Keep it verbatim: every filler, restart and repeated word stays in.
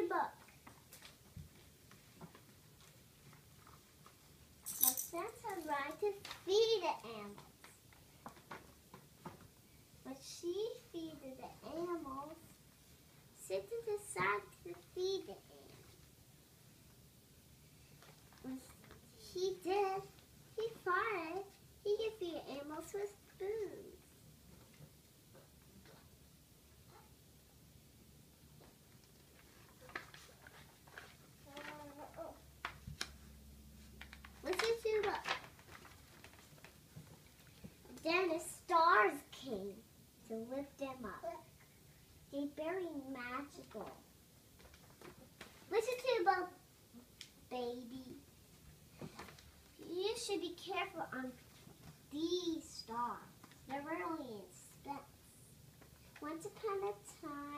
book. My Santa tried to feed the animals. But she feeded the animals. Santa decided to feed the animals. When he did, he thought he could feed animals with spoons. Listen to the. Then the stars came to lift them up. They very magical. Listen to the baby. You should be careful on these stars. They're really in specs. Once upon a time.